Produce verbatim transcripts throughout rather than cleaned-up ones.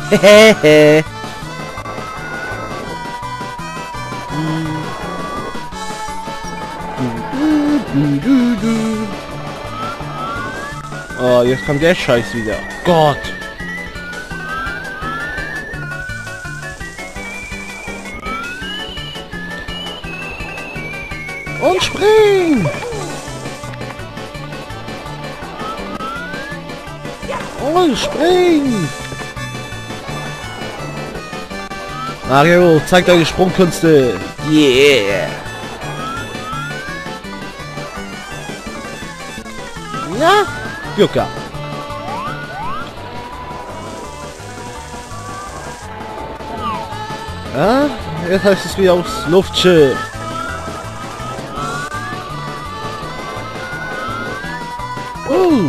Hehehe. Oh, jetzt kommt der Scheiß wieder. Gott. Und spring! Und spring! Mario, zeig deine Sprungkünste! Yeah! Na, Jucka! Ja, jetzt heißt es wieder aufs Luftschiff. Uh.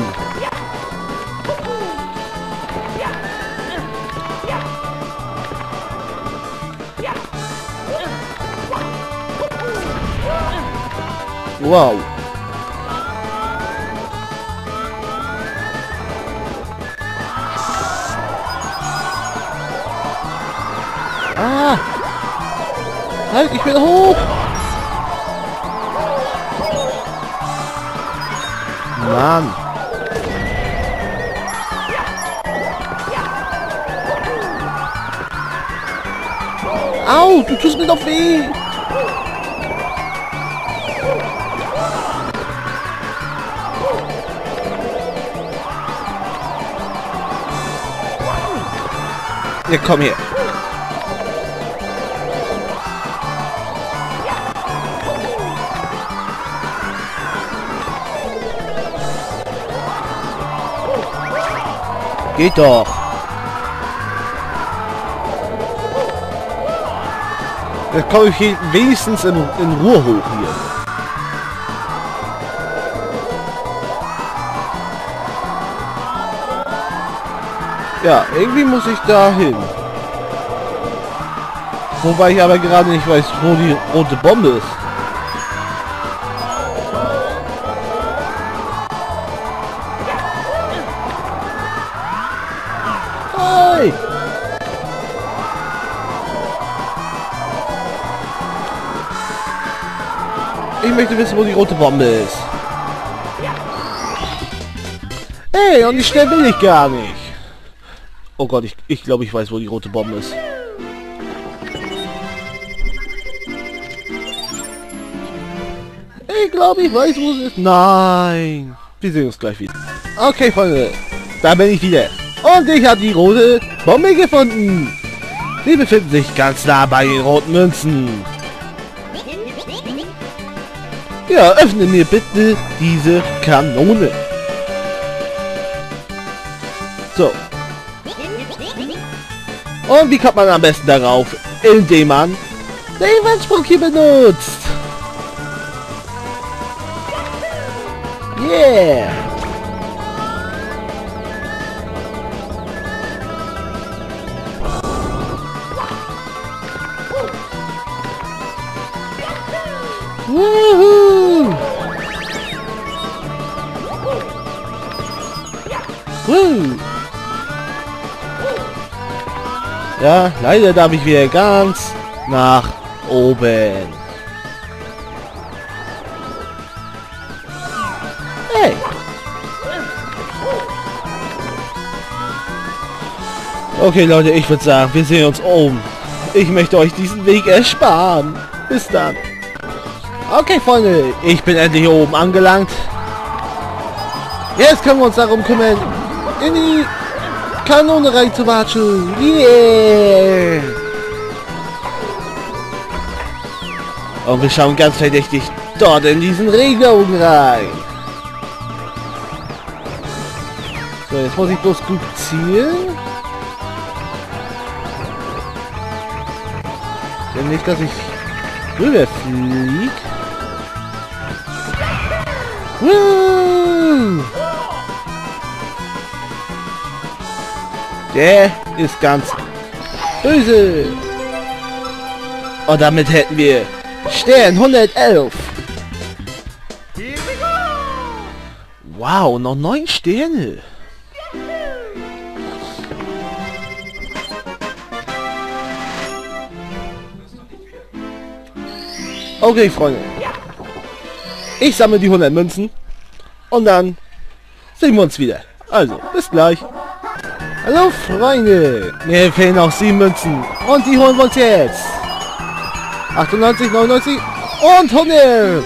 Wow. Ah. Halt, ich will hoch. Mann. Au, du tust mir doch weh. Ja, komm her. Geht doch. Jetzt komme ich hier wenigstens in, in Ruhe hoch hier. Ja, irgendwie muss ich da hin. Wobei ich aber gerade nicht weiß, wo die rote Bombe ist. Hey! Ich möchte wissen, wo die rote Bombe ist. Hey, und die Stelle will ich gar nicht. Oh Gott, ich, ich glaube, ich weiß, wo die rote Bombe ist. Ich glaube, ich weiß, wo es ist. Nein. Wir sehen uns gleich wieder. Okay, Freunde. Da bin ich wieder. Und ich habe die rote Bombe gefunden. Sie befinden sich ganz nah bei den roten Münzen. Ja, öffne mir bitte diese Kanone. So. Und wie kommt man am besten darauf? Indem man den Wandsprung hier benutzt. Yeah. Woohoo. Woo. Ja, leider darf ich wieder ganz nach oben. Hey. Okay, Leute, ich würde sagen, wir sehen uns oben. Ich möchte euch diesen Weg ersparen. Bis dann. Okay, Freunde, ich bin endlich oben angelangt. Jetzt können wir uns darum kümmern, in die Kanone reinzuwatschen. Yeah! Und wir schauen ganz verdächtig dort in diesen Regenaugen rein. So, jetzt muss ich bloß gut zielen. Denn nicht, dass ich rüber flieg. Woo! Der ist ganz böse. Und damit hätten wir Stern hundertelf. Wow, noch neun Sterne. Okay, Freunde. Ich sammle die hundert Münzen. Und dann sehen wir uns wieder. Also, bis gleich. Hallo, Freunde. Mir fehlen noch sieben Münzen. Und die holen wir uns jetzt. achtundneunzig, neunundneunzig und hundert.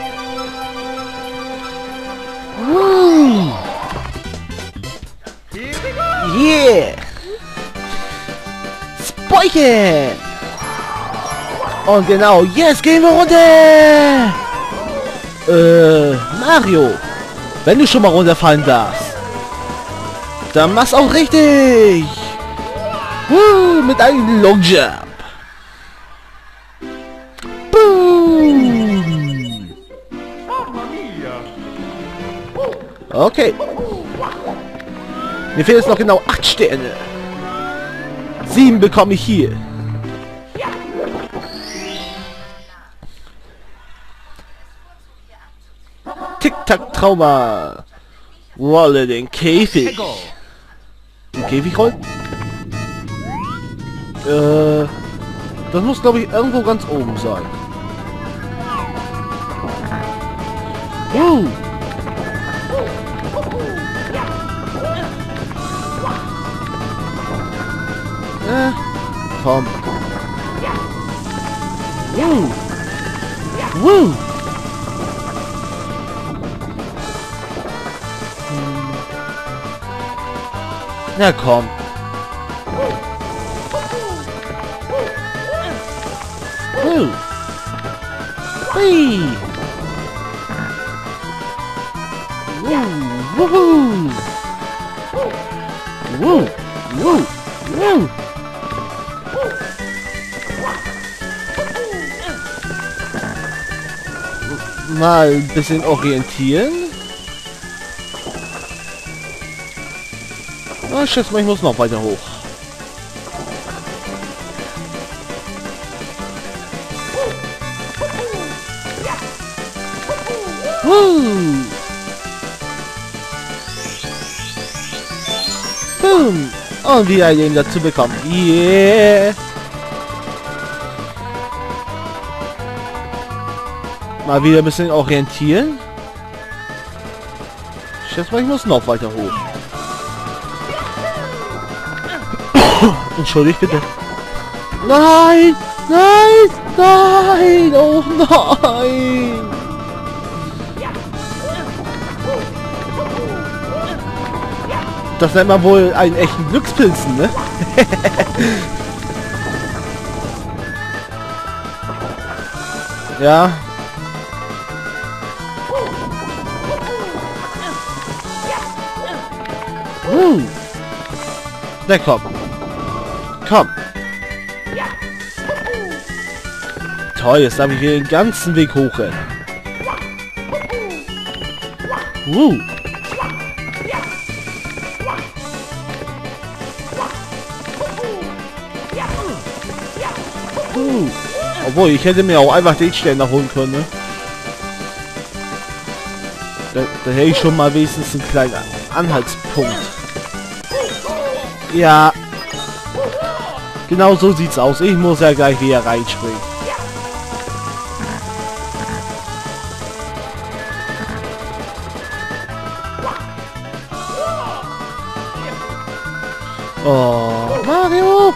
Woo. Yeah. Speichern. Und genau, jetzt gehen wir runter. Äh, Mario. Wenn du schon mal runterfallen darfst, dann mach's auch richtig. Woo, mit einem Long Jump. Boom. Okay. Mir fehlen jetzt noch genau acht Sterne. Sieben bekomme ich hier. Tic-Tac-Trauma. Rolle den Käfig. Den Käfig rollen? Äh, das muss, glaube ich, irgendwo ganz oben sein. Uh. Äh, komm. Uh. Uh. Na komm. Woo. Whee. Woo. Woohoo. Woo. Woo. Woo. Mal ein bisschen orientieren. Ich schätze mal, ich muss noch weiter hoch. Woo. Boom. Und wieder ein Leben dazu bekommen. Yeah. Mal wieder ein bisschen orientieren. Ich schätze mal, ich muss noch weiter hoch. Entschuldigt bitte. Nein! Nein! Nein! Oh nein! Das nennt man wohl einen echten Glückspilzen, ne? Ja. Uh. Na komm. Komm. Toll, jetzt darf ich wieder den ganzen Weg hochrennen. Uh. Uh. Obwohl, ich hätte mir auch einfach den Stern holen können, ne? Da, da hätte ich schon mal wenigstens einen kleinen Anhaltspunkt. Ja. Genau so sieht's aus. Ich muss ja gleich wieder reinspringen. Oh, Mario!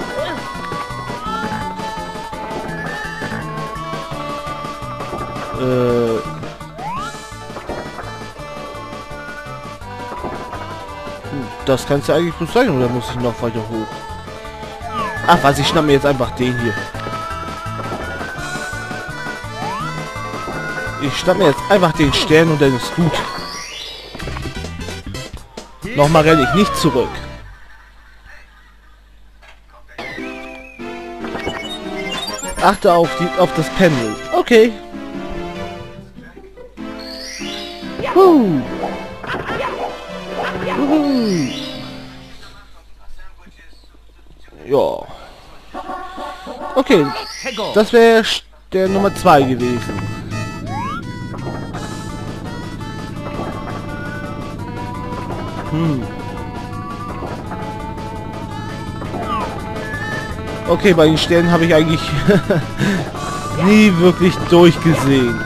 Äh... Das kann's ja eigentlich gut sein, oder muss ich noch weiter hoch? Ach was, ich schnapp mir jetzt einfach den hier. Ich schnapp mir jetzt einfach den Stern und dann ist gut. Nochmal renne ich nicht zurück. Achte auf, die, auf das Pendel. Okay. Huh. Uhu. Ja. Okay. Das wäre der Nummer zwei gewesen. Hm. Okay, bei den Sternen habe ich eigentlich nie wirklich durchgesehen.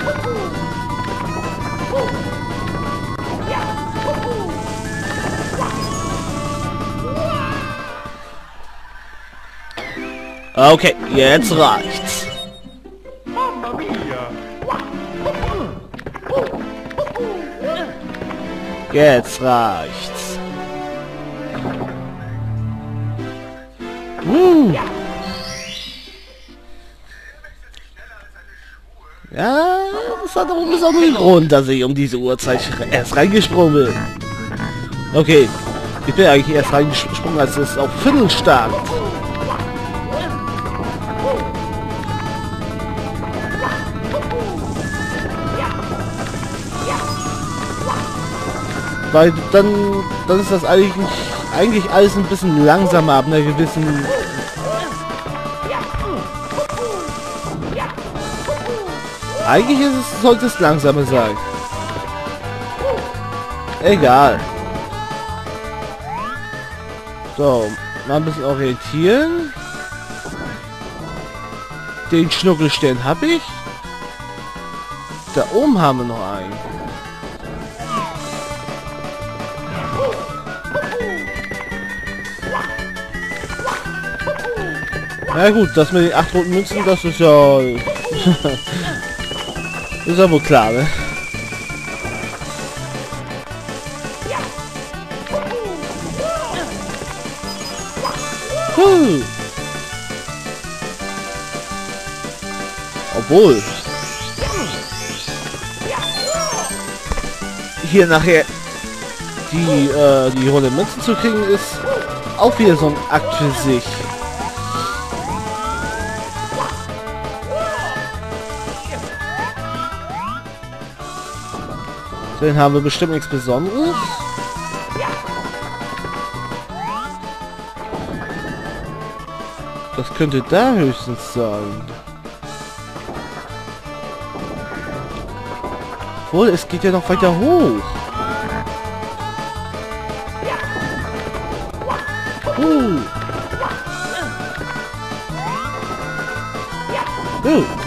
Okay, jetzt reicht's. Mamma mia! Jetzt reicht's. Uh. Ja, das hat auch einen besonderen Grund, dass ich um diese Uhrzeit erst reingesprungen bin. Okay, ich bin eigentlich erst reingesprungen, als es auf Viertel stand. Weil dann, dann ist das eigentlich, eigentlich alles ein bisschen langsamer ab einer gewissen... Eigentlich ist es, sollte es langsamer sein. Egal. So, mal ein bisschen orientieren. Den Schnuckelstern habe ich. Da oben haben wir noch einen. Na gut, das mit den acht roten Münzen, das ist ja... ist ja wohl klar, ne? Huh. Obwohl... hier nachher die, äh, die roten Münzen zu kriegen, ist auch wieder so ein Akt für sich. Den haben wir bestimmt nichts Besonderes. Das könnte da höchstens sein. Obwohl, es geht ja noch weiter hoch. Uh. Uh.